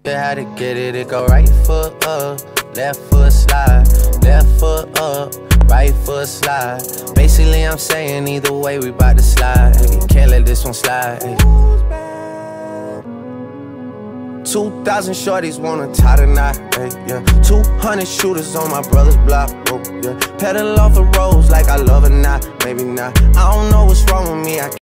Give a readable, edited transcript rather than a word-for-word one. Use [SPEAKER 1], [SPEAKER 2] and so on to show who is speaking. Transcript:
[SPEAKER 1] How to get it, it go right foot up, left foot slide, left foot up, right foot slide. Basically I'm saying either way we bout to slide. Can't let this one slide. 2,000 shorties wanna tie the knot, yeah. 200 shooters on my brother's block, yeah. Pedal off the roads like I love or not, maybe not. I don't know what's wrong with me,